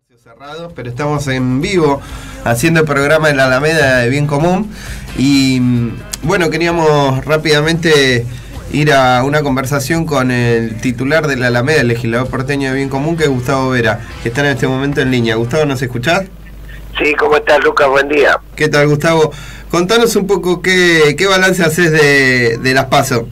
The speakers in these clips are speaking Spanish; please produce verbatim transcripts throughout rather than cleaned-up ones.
Cerrado, pero estamos en vivo haciendo el programa en la Alameda de Bien Común y bueno, queríamos rápidamente ir a una conversación con el titular de la Alameda, el legislador porteño de Bien Común, que es Gustavo Vera, que está en este momento en línea. Gustavo, ¿nos escuchás? Sí, ¿cómo estás, Lucas? Buen día. ¿Qué tal, Gustavo? Contanos un poco qué, qué balance haces de, de las PASO.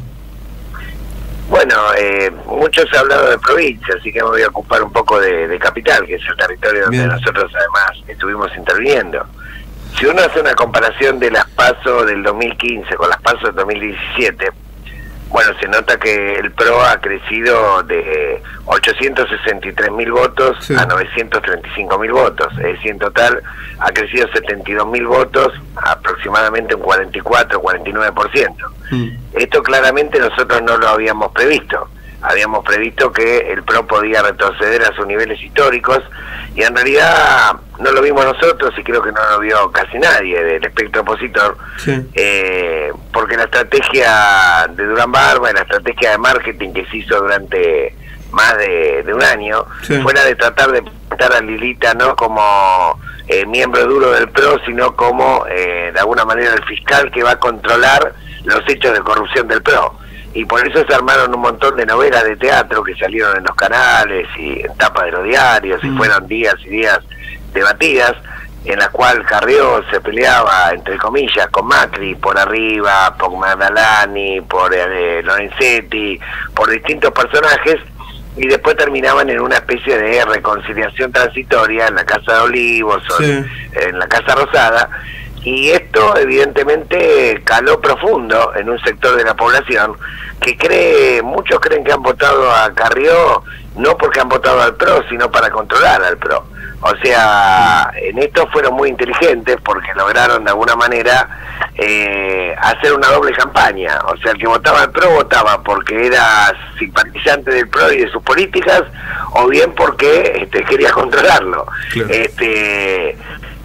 Bueno, eh, mucho se ha hablado de provincia, así que me voy a ocupar un poco de, de capital, que es el territorio donde Bien. nosotros además estuvimos interviniendo. Si uno hace una comparación de las PASO del dos mil quince con las PASO del dos mil diecisiete, bueno, se nota que el P R O ha crecido de ochocientos sesenta y tres mil votos sí. a novecientos treinta y cinco mil votos, es decir, en total ha crecido setenta y dos mil votos, aproximadamente un cuarenta y cuatro, cuarenta y nueve por ciento. Mm. Esto claramente nosotros no lo habíamos previsto. Habíamos previsto que el P R O podía retroceder a sus niveles históricos y en realidad no lo vimos nosotros y creo que no lo vio casi nadie del espectro opositor, sí. eh, porque la estrategia de Durán Barba y la estrategia de marketing que se hizo durante más de, de un año sí. fue la de tratar de pintar a Lilita no como eh, miembro duro del P R O, sino como eh, de alguna manera el fiscal que va a controlar los hechos de corrupción del P R O. Y por eso se armaron un montón de novelas de teatro que salieron en los canales y en tapas de los diarios mm. y fueron días y días debatidas, en la cual Carrió se peleaba, entre comillas, con Macri por arriba, por Magdalani, por eh, Lorenzetti, por distintos personajes, y después terminaban en una especie de reconciliación transitoria en la Casa de Olivos o sí. en la Casa Rosada. Y esto evidentemente caló profundo en un sector de la población que cree, muchos creen que han votado a Carrió no porque han votado al P R O, sino para controlar al P R O. O sea, en esto fueron muy inteligentes porque lograron de alguna manera eh, hacer una doble campaña. O sea, el que votaba al P R O votaba porque era simpatizante del P R O y de sus políticas, o bien porque este, quería controlarlo. Claro. Este...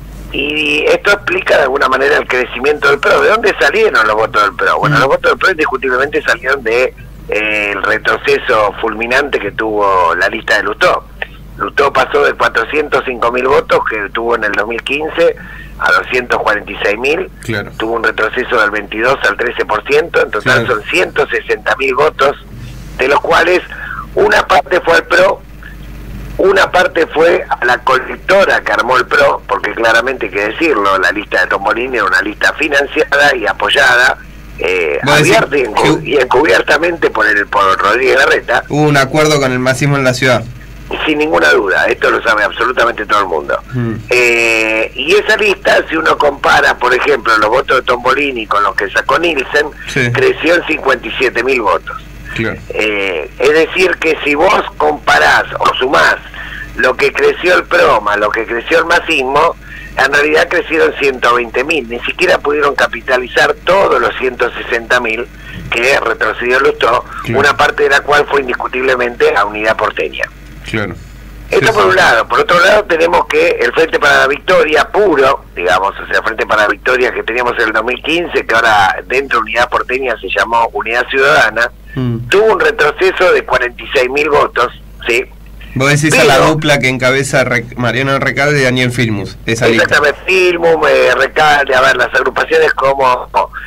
Y esto explica de alguna manera el crecimiento del P R O. ¿De dónde salieron los votos del P R O? Bueno, los votos del P R O indiscutiblemente salieron de eh, el retroceso fulminante que tuvo la lista de Lustó. Lustó pasó de cuatrocientos cinco mil votos que tuvo en el dos mil quince a doscientos cuarenta y seis mil. Claro. Tuvo un retroceso del veintidós al trece por ciento. En total claro. son ciento sesenta mil votos, de los cuales una parte fue al P R O, una parte fue a la colectora que armó el P R O, porque claramente hay que decirlo, la lista de Tombolini era una lista financiada y apoyada, eh, abierta y, encu y encubiertamente por el por Rodríguez Larreta. Hubo un acuerdo con el masismo en la ciudad. Sin ninguna duda, esto lo sabe absolutamente todo el mundo. Mm. Eh, y esa lista, si uno compara, por ejemplo, los votos de Tombolini con los que sacó Nielsen, sí. creció en cincuenta y siete mil votos. Claro. Eh, es decir que si vos comparás o sumás lo que creció el P R O más lo que creció el masismo, en realidad crecieron ciento veinte mil, ni siquiera pudieron capitalizar todos los ciento sesenta mil que retrocedió Lustó, claro. una parte de la cual fue indiscutiblemente a Unidad Porteña. Claro. Esto sí, por sí. un lado. Por otro lado tenemos que el Frente para la Victoria puro, digamos, o sea, el Frente para la Victoria que teníamos en el dos mil quince, que ahora dentro de Unidad Porteña se llamó Unidad Ciudadana, mm. tuvo un retroceso de cuarenta y seis mil votos, ¿sí? Vos decís pero, a la dupla que encabeza Mariano Recalde y Daniel Filmus, esa exactamente, lista. Filmus, eh, Recalde, a ver, las agrupaciones como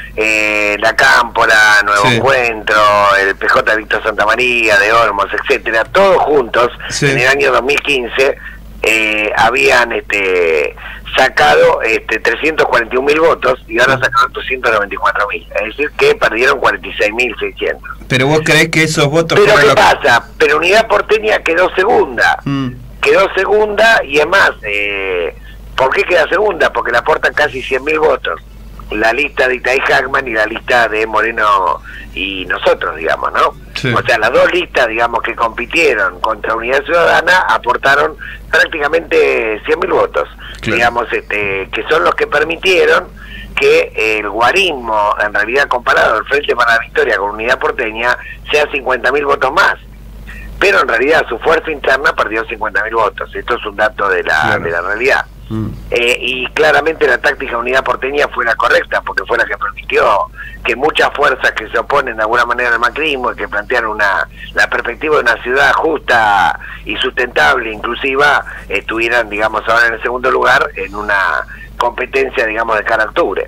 eh, La Cámpora, Nuevo sí. Encuentro, el P J Víctor Santa María, de Olmos, etcétera, todos juntos, sí. en el año dos mil quince, eh, habían este sacado este trescientos cuarenta y un mil votos y ahora sacaron doscientos noventa y cuatro mil, es decir que perdieron cuarenta y seis mil seiscientos. Pero vos creés que esos votos... Pero ¿qué pasa? Pero Unidad Porteña quedó segunda, mm. quedó segunda y es más, eh, ¿por qué queda segunda? Porque le aportan casi cien mil votos, la lista de Itaí Hackman y la lista de Moreno y nosotros, digamos, ¿no? Sí. O sea, las dos listas, digamos, que compitieron contra Unidad Ciudadana aportaron prácticamente cien mil votos, claro. digamos, este, que son los que permitieron que el guarismo, en realidad comparado al Frente para la Victoria con Unidad Porteña, sea cincuenta mil votos más. Pero en realidad su fuerza interna perdió cincuenta mil votos. Esto es un dato de la, claro. de la realidad. Mm. Eh, y claramente la táctica Unidad Porteña fue la correcta, porque fue la que permitió que muchas fuerzas que se oponen de alguna manera al macrismo y que plantean una la perspectiva de una ciudad justa y sustentable, inclusiva, estuvieran, digamos, ahora en el segundo lugar en una competencia, digamos, de cara a octubre.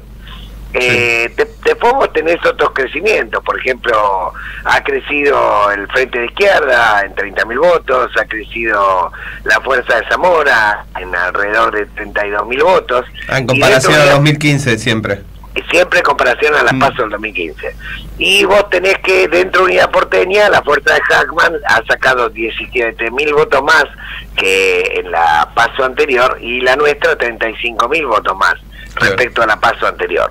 Eh, de, de Fogos tenés otros crecimientos, por ejemplo, ha crecido el Frente de Izquierda en treinta mil votos, ha crecido la Fuerza de Zamora en alrededor de treinta y dos mil votos. Ah, en comparación a dos mil quince siempre. Siempre en comparación a las mm. PASO del dos mil quince. Y vos tenés que dentro de Unidad Porteña, la Fuerza de Hackman ha sacado diecisiete mil votos más que en la PASO anterior, y la nuestra treinta y cinco mil votos más respecto a la PASO anterior.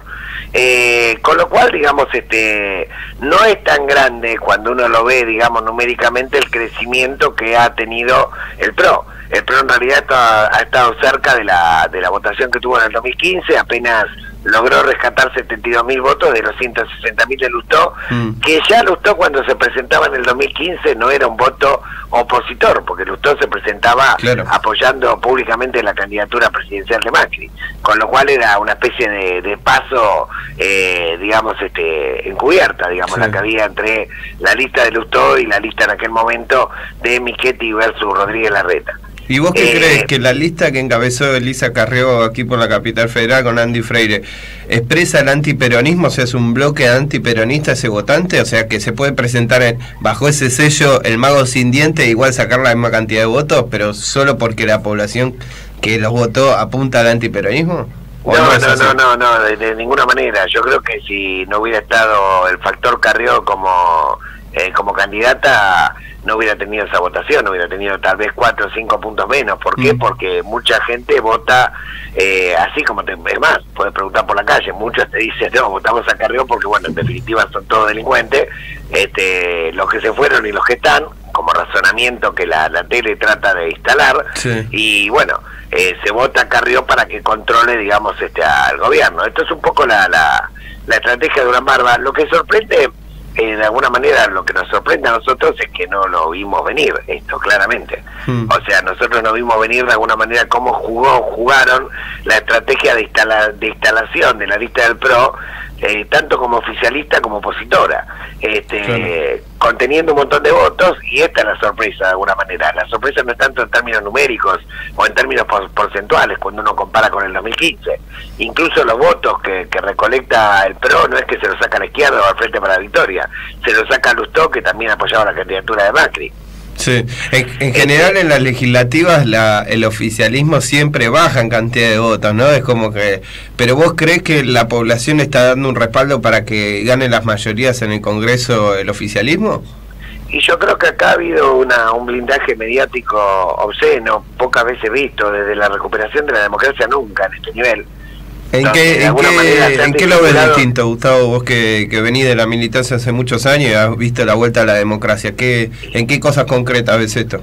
Eh, con lo cual, digamos, este no es tan grande cuando uno lo ve, digamos, numéricamente el crecimiento que ha tenido el P R O. El P R O en realidad está, ha estado cerca de la de la votación que tuvo en el dos mil quince, apenas logró rescatar setenta y dos mil votos de los ciento sesenta mil de Lustó, mm. que ya Lustó cuando se presentaba en el dos mil quince no era un voto opositor, porque Lustó se presentaba claro. apoyando públicamente la candidatura presidencial de Macri, con lo cual era una especie de, de paso, eh, digamos, este encubierta, digamos, sí. la que había entre la lista de Lustó y la lista en aquel momento de Michetti versus Rodríguez Larreta. ¿Y vos qué eh, crees? ¿Que la lista que encabezó Elisa Carrió aquí por la Capital Federal con Andy Freire expresa el antiperonismo? O sea, ¿es un bloque antiperonista ese votante? O sea, ¿que se puede presentar en, bajo ese sello el mago sin diente e igual sacar la misma cantidad de votos, pero solo porque la población que los votó apunta al antiperonismo? No, no, no, no, no, no, de, de ninguna manera. Yo creo que si no hubiera estado el factor Carrió como, eh, como candidata, no hubiera tenido esa votación, no hubiera tenido tal vez cuatro o cinco puntos menos. ¿Por qué? Mm. Porque mucha gente vota eh, así como te... Es más, puedes preguntar por la calle, muchos te dicen, no, votamos a Carrió porque, bueno, en definitiva son todos delincuentes, este, los que se fueron y los que están, como razonamiento que la, la tele trata de instalar, sí. y bueno, eh, se vota a Carrió para que controle, digamos, este al gobierno. Esto es un poco la, la, la estrategia de Durán Barba. Lo que sorprende... Eh, de alguna manera lo que nos sorprende a nosotros es que no lo vimos venir, esto claramente. Hmm. O sea, nosotros no vimos venir de alguna manera cómo jugó, jugaron la estrategia de, instala, de instalación de la lista del P R O, eh, tanto como oficialista como opositora, este, claro. conteniendo un montón de votos, y esta es la sorpresa de alguna manera. La sorpresa no es tanto en términos numéricos o en términos por, porcentuales cuando uno compara con el dos mil quince. Incluso los votos que, que recolecta el P R O no es que se los saca a la izquierda o al Frente para la Victoria, se los saca a Lustó, que también apoyaba la candidatura de Macri. Sí, en, en general en las legislativas la, el oficialismo siempre baja en cantidad de votos, ¿no? Es como que... ¿Pero vos crees que la población está dando un respaldo para que gane las mayorías en el Congreso el oficialismo? Y yo creo que acá ha habido una, un blindaje mediático obsceno, pocas veces visto, desde la recuperación de la democracia nunca en este nivel. ¿En Entonces, qué, en qué, ¿en qué lo ves distinto, Gustavo? Vos que, que venís de la militancia hace muchos años y has visto la vuelta a la democracia. ¿Qué, ¿En qué cosas concretas ves esto?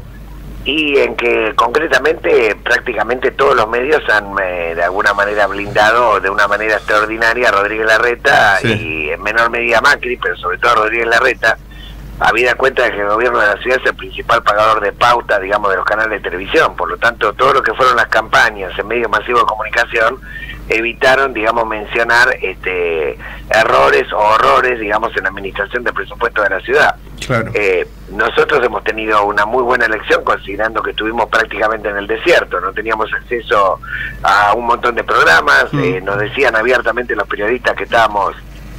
Y en que concretamente prácticamente todos los medios han eh, de alguna manera blindado de una manera extraordinaria a Rodríguez Larreta, sí. y en menor medida a Macri, pero sobre todo a Rodríguez Larreta, habida cuenta de que el gobierno de la ciudad es el principal pagador de pauta, digamos, de los canales de televisión. Por lo tanto, todo lo que fueron las campañas en medios masivos de comunicación evitaron, digamos, mencionar este errores o horrores, digamos, en la administración del presupuesto de la ciudad. Claro. Eh, nosotros hemos tenido una muy buena elección, considerando que estuvimos prácticamente en el desierto, no teníamos acceso a un montón de programas, mm. eh, nos decían abiertamente los periodistas que estábamos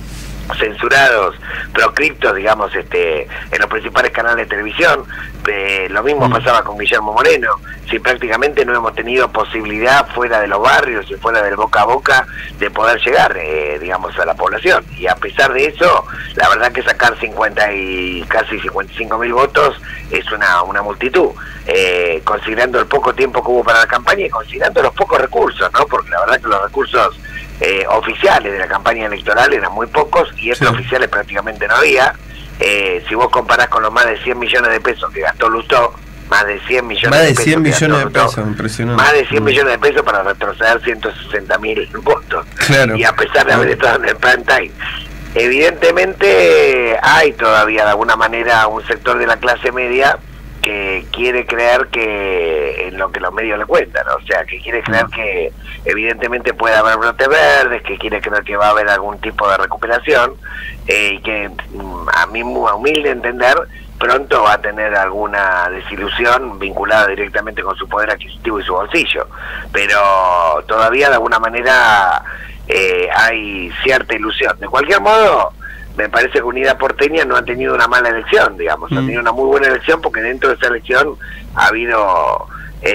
censurados, proscriptos, digamos, este en los principales canales de televisión. Eh, lo mismo mm. pasaba con Guillermo Moreno. Si prácticamente no hemos tenido posibilidad fuera de los barrios y fuera del boca a boca de poder llegar, eh, digamos, a la población. Y a pesar de eso, la verdad que sacar cincuenta y casi cincuenta y cinco mil votos es una una multitud, eh, considerando el poco tiempo que hubo para la campaña y considerando los pocos recursos, ¿no? Porque la verdad que los recursos Eh, oficiales de la campaña electoral eran muy pocos y estos sí. oficiales prácticamente no había. Eh, si vos comparás con los más de cien millones de pesos que gastó Lustó, más de cien millones más de, de pesos, cien millones de Lustó, pesos, impresionante. Más de cien mm. millones de pesos para retroceder ciento sesenta mil votos. Claro. Y a pesar de haber estado en el prime time. Evidentemente hay todavía de alguna manera un sector de la clase media que quiere creer que en lo que los medios le cuentan, o sea, que quiere creer que evidentemente puede haber brotes verdes, que quiere creer que va a haber algún tipo de recuperación, eh, y que a mi humilde entender pronto va a tener alguna desilusión vinculada directamente con su poder adquisitivo y su bolsillo, pero todavía de alguna manera eh, hay cierta ilusión. De cualquier modo, me parece que Unidad Porteña no ha tenido una mala elección, digamos, mm. ha tenido una muy buena elección, porque dentro de esa elección ha habido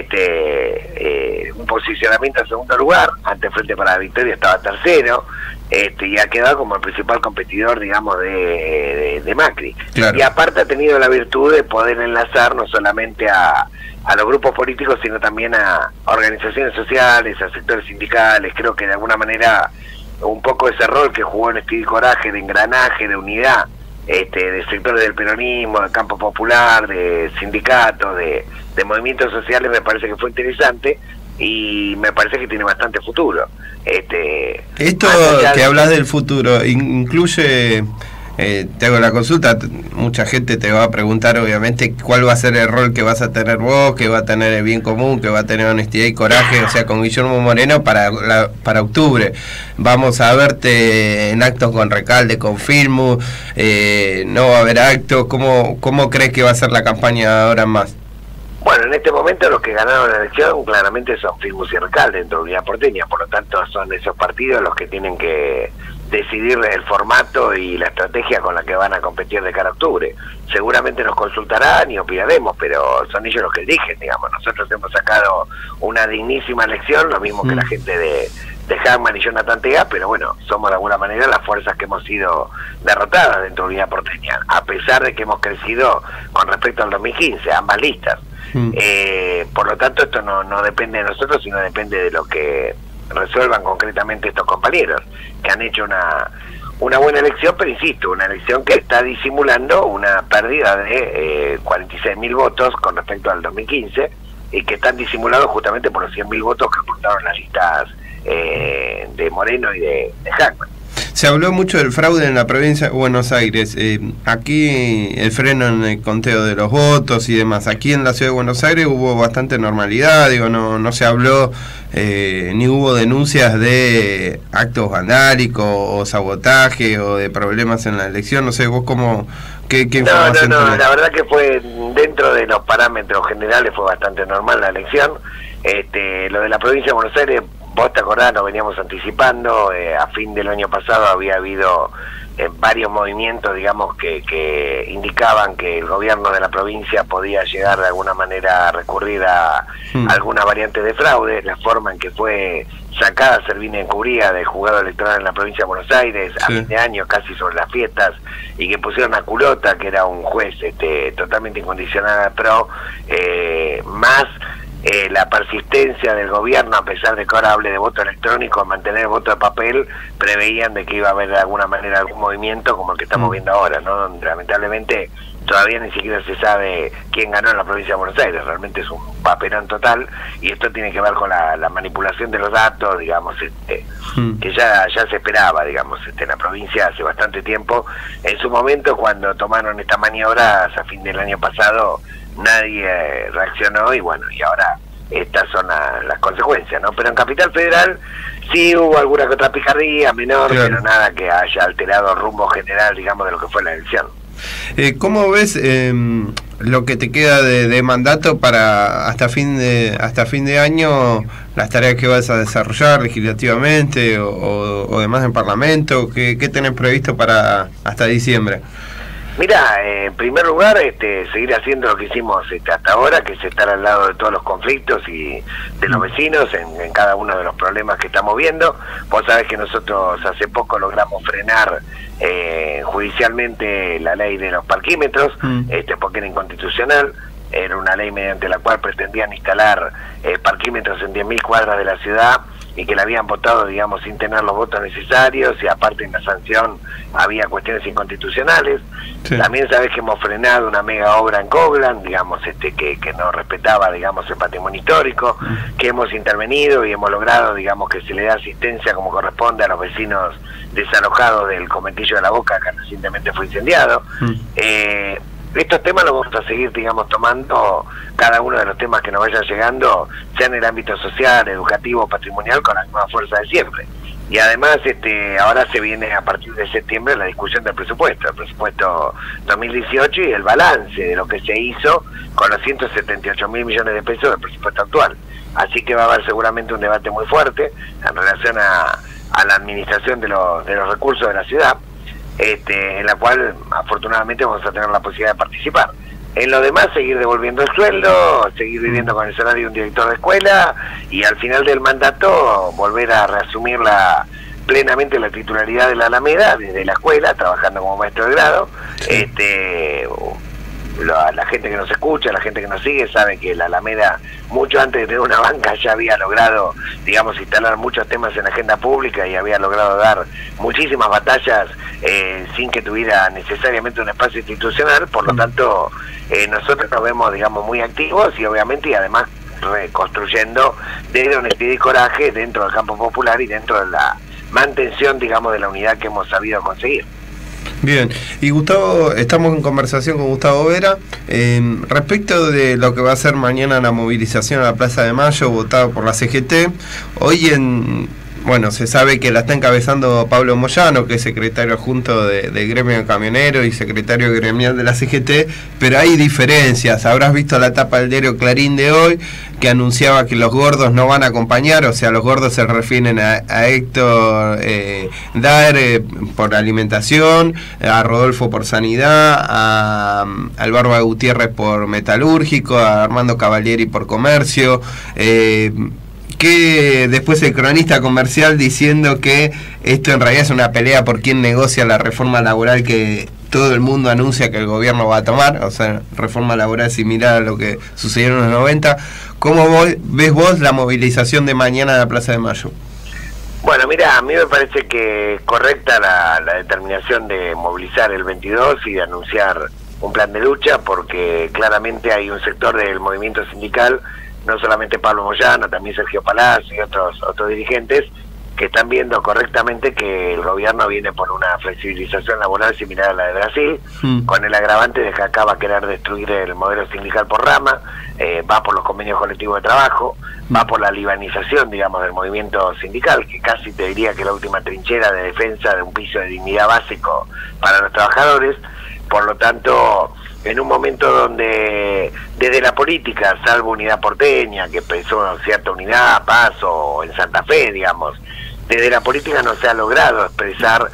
este eh, un posicionamiento en segundo lugar, ante Frente para la Victoria estaba tercero, este y ha quedado como el principal competidor, digamos, de, de, de Macri. Claro. Y aparte ha tenido la virtud de poder enlazar no solamente a, a los grupos políticos, sino también a organizaciones sociales, a sectores sindicales. Creo que de alguna manera un poco ese rol que jugó en Espíritu y Coraje, de engranaje, de unidad, este, de sectores del peronismo, del campo popular, de sindicatos, de, de movimientos sociales, me parece que fue interesante y me parece que tiene bastante futuro. Este, Esto que de... hablas del futuro, incluye... Eh, te hago la consulta, mucha gente te va a preguntar obviamente cuál va a ser el rol que vas a tener vos, que va a tener el Bien Común, que va a tener Honestidad y Coraje, o sea, con Guillermo Moreno para la, para octubre. Vamos a verte en actos con Recalde, con Filmus, eh, no va a haber actos. ¿Cómo, cómo crees que va a ser la campaña ahora más? Bueno, en este momento los que ganaron la elección claramente son Filmus y Recalde dentro de Unidad Porteña, por lo tanto son esos partidos los que tienen que decidir el formato y la estrategia con la que van a competir de cara a octubre. Seguramente nos consultarán y opinaremos, pero son ellos los que eligen, digamos. Nosotros hemos sacado una dignísima elección, lo mismo que la gente de, de Hagman y Jonathan Tega, pero bueno, somos de alguna manera las fuerzas que hemos sido derrotadas dentro de Unidad Porteña, a pesar de que hemos crecido con respecto al dos mil quince, ambas listas. Mm. Eh, por lo tanto, esto no, no depende de nosotros, sino depende de lo que resuelvan concretamente estos compañeros, que han hecho una una buena elección, pero insisto, una elección que está disimulando una pérdida de eh, cuarenta y seis mil votos con respecto al dos mil quince, y que están disimulados justamente por los cien mil votos que aportaron las listas eh, de Moreno y de, de Hagman. Se habló mucho del fraude en la provincia de Buenos Aires. Eh, aquí el freno en el conteo de los votos y demás. Aquí en la ciudad de Buenos Aires hubo bastante normalidad, digo, no, no se habló eh, ni hubo denuncias de actos vandálicos o sabotaje o de problemas en la elección. No sé, vos cómo... ¿Qué, qué no, no, no, la verdad que fue dentro de los parámetros generales, fue bastante normal la elección. Este, lo de la provincia de Buenos Aires, vos te acordás, nos veníamos anticipando, eh, a fin del año pasado había habido eh, varios movimientos, digamos, que, que indicaban que el gobierno de la provincia podía llegar de alguna manera a recurrir a hmm. alguna variante de fraude. La forma en que fue sacada Servini Encubría del juzgado electoral en la provincia de Buenos Aires a sí. fin de año, casi sobre las fiestas, y que pusieron a Culota, que era un juez este, totalmente incondicional al PRO, eh, más Eh, la persistencia del gobierno, a pesar de que ahora hable de voto electrónico, mantener el voto de papel, preveían de que iba a haber de alguna manera algún movimiento como el que estamos mm. viendo ahora, ¿no? Donde lamentablemente todavía ni siquiera se sabe quién ganó en la provincia de Buenos Aires. Realmente es un papelón total, y esto tiene que ver con la, la manipulación de los datos, digamos, este, mm. que ya ya se esperaba, digamos, este, en la provincia hace bastante tiempo. En su momento, cuando tomaron estas maniobras a fin del año pasado, nadie eh, reaccionó, y bueno, y ahora estas son a, las consecuencias, ¿no? Pero en Capital Federal sí hubo alguna que otra picardía menor, claro, pero nada que haya alterado el rumbo general, digamos, de lo que fue la elección. Eh, ¿Cómo ves eh, lo que te queda de, de mandato para hasta fin de hasta fin de año, las tareas que vas a desarrollar legislativamente o, o, o demás en Parlamento? ¿Qué, qué tenés previsto para hasta diciembre? Mira, eh, en primer lugar, este, seguir haciendo lo que hicimos este, hasta ahora, que es estar al lado de todos los conflictos y de los vecinos en, en cada uno de los problemas que estamos viendo. Vos sabés que nosotros hace poco logramos frenar eh, judicialmente la ley de los parquímetros, mm. este, porque era inconstitucional. Era una ley mediante la cual pretendían instalar eh, parquímetros en diez mil cuadras de la ciudad, y que la habían votado, digamos, sin tener los votos necesarios, y aparte en la sanción había cuestiones inconstitucionales. Sí. También sabés que hemos frenado una mega obra en Coglan, digamos, este que, que no respetaba, digamos, el patrimonio histórico, mm. que hemos intervenido y hemos logrado, digamos, que se le dé asistencia como corresponde a los vecinos desalojados del Conventillo de la Boca, que recientemente fue incendiado. Mm. Eh, estos temas los vamos a seguir, digamos, tomando cada uno de los temas que nos vayan llegando, sea en el ámbito social, educativo, patrimonial, con la misma fuerza de siempre. Y además, este, ahora se viene a partir de septiembre la discusión del presupuesto, el presupuesto dos mil dieciocho y el balance de lo que se hizo con los ciento setenta y ocho mil millones de pesos del presupuesto actual. Así que va a haber seguramente un debate muy fuerte en relación a, a la administración de los, de los recursos de la ciudad, este, en la cual afortunadamente vamos a tener la posibilidad de participar. En lo demás, seguir devolviendo el sueldo, seguir viviendo con el salario de un director de escuela y al final del mandato volver a reasumir la, plenamente la titularidad de la Alameda desde la escuela, trabajando como maestro de grado. Sí. Este, la, la gente que nos escucha, la gente que nos sigue, sabe que la Alameda, mucho antes de tener una banca, ya había logrado, digamos, instalar muchos temas en la agenda pública y había logrado dar muchísimas batallas eh, sin que tuviera necesariamente un espacio institucional. Por lo tanto, eh, nosotros nos vemos, digamos, muy activos y obviamente y además reconstruyendo desde honestidad y coraje dentro del campo popular y dentro de la mantención, digamos, de la unidad que hemos sabido conseguir. Bien, y Gustavo, estamos en conversación con Gustavo Vera eh, respecto de lo que va a ser mañana la movilización a la Plaza de Mayo, votada por la C G T. Hoy en, bueno, se sabe que la está encabezando Pablo Moyano, que es secretario adjunto de, de gremio de camioneros y secretario gremial de la C G T, pero hay diferencias. Habrás visto la tapa del diario Clarín de hoy, que anunciaba que los gordos no van a acompañar, o sea, los gordos se refieren a, a Héctor eh, Daer eh, por alimentación, a Rodolfo por sanidad, a, al Barba Gutiérrez por metalúrgico, a Armando Cavalieri por comercio, eh, que después el cronista comercial diciendo que esto en realidad es una pelea por quién negocia la reforma laboral que todo el mundo anuncia que el gobierno va a tomar, o sea, reforma laboral similar a lo que sucedió en los noventa. ¿Cómo vos, ves vos la movilización de mañana de la Plaza de Mayo? Bueno, mira, a mí me parece que correcta la, la determinación de movilizar el veintidós y de anunciar un plan de lucha, porque claramente hay un sector del movimiento sindical, no solamente Pablo Moyano, también Sergio Palacio y otros otros dirigentes, que están viendo correctamente que el gobierno viene por una flexibilización laboral similar a la de Brasil, mm. con el agravante de que acá va a querer destruir el modelo sindical por rama, eh, va por los convenios colectivos de trabajo, va por la libanización, digamos, del movimiento sindical, que casi te diría que es la última trinchera de defensa de un piso de dignidad básico para los trabajadores. Por lo tanto, en un momento donde desde la política, salvo Unidad Porteña, que pensó en cierta unidad, Paso, en Santa Fe, digamos, desde la política no se ha logrado expresar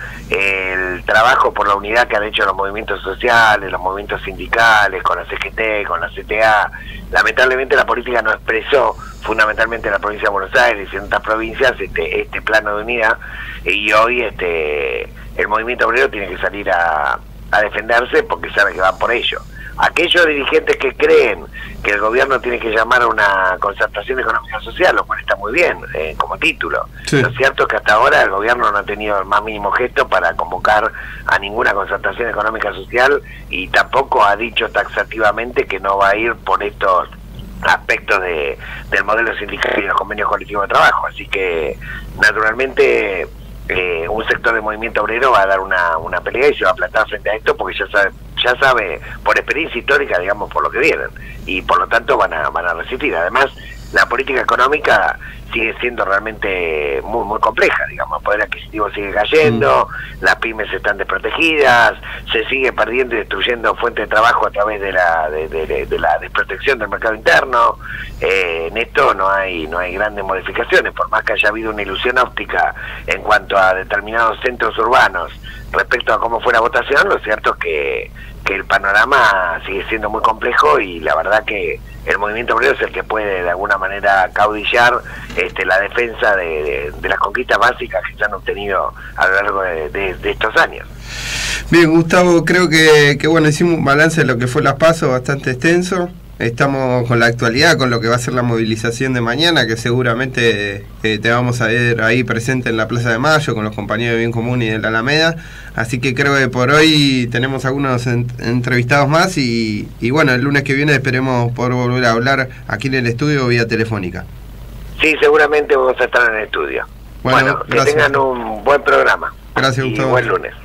el trabajo por la unidad que han hecho los movimientos sociales, los movimientos sindicales, con la C G T, con la C T A. Lamentablemente la política no expresó, fundamentalmente en la provincia de Buenos Aires y en otras provincias, este, este plano de unidad, y hoy este el movimiento obrero tiene que salir a, a defenderse porque sabe que van por ello. Aquellos dirigentes que creen que el gobierno tiene que llamar a una concertación económica social, lo cual está muy bien eh, como título. Sí. Lo cierto es que hasta ahora el gobierno no ha tenido el más mínimo gesto para convocar a ninguna concertación económica social y tampoco ha dicho taxativamente que no va a ir por estos aspectos de, del modelo sindical y los convenios colectivos de trabajo. Así que, naturalmente, eh, un sector del movimiento obrero va a dar una, una pelea y se va a plantar frente a esto porque ya sabe ya sabe por experiencia histórica, digamos, por lo que vienen, y por lo tanto van a van a resistir. Además, la política económica sigue siendo realmente muy muy compleja, digamos, el poder adquisitivo sigue cayendo, mm. las pymes están desprotegidas, se sigue perdiendo y destruyendo fuentes de trabajo a través de la de, de, de la desprotección del mercado interno. Eh, en esto no hay no hay grandes modificaciones, por más que haya habido una ilusión óptica en cuanto a determinados centros urbanos respecto a cómo fue la votación. Lo cierto es que que el panorama sigue siendo muy complejo y la verdad que el movimiento obrero es el que puede de alguna manera caudillar este, la defensa de, de, de las conquistas básicas que se han obtenido a lo largo de, de, de estos años. Bien, Gustavo, creo que, que bueno, hicimos un balance de lo que fue las PASO bastante extenso. Estamos con la actualidad, con lo que va a ser la movilización de mañana, que seguramente eh, te vamos a ver ahí presente en la Plaza de Mayo con los compañeros de Bien Común y de la Alameda. Así que creo que por hoy tenemos algunos en, entrevistados más y, y bueno, el lunes que viene esperemos poder volver a hablar aquí en el estudio vía telefónica. Sí, seguramente vamos a estar en el estudio. Bueno, bueno que tengan un buen programa. Gracias, y Gustavo. Buen lunes.